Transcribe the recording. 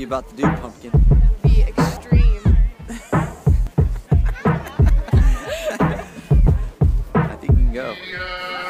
about to do, Pumpkin? Be extreme. I think you can go.